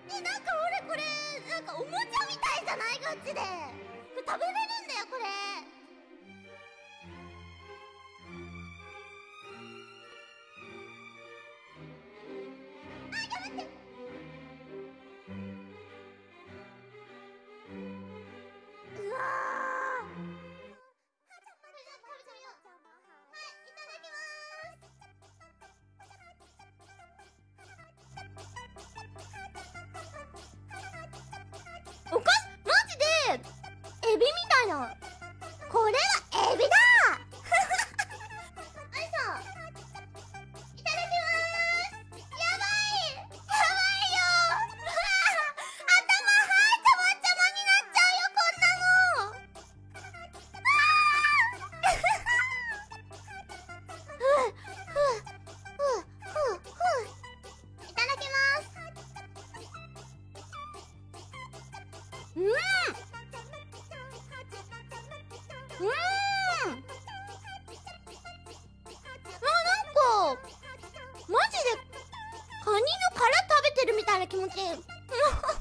なんか俺これなんかおもちゃみたいじゃない？ガチでこれ食べれるんだよこれ。あ、やめて。うわー、おかし、マジでエビみたいな。これはエビだあいしょ。いただきまーす。やばいやばいようわ頭ちゃまちゃまになっちゃうよこんなの。いただきます。うん、なんかマジでカニの殻食べてるみたいな気持ち。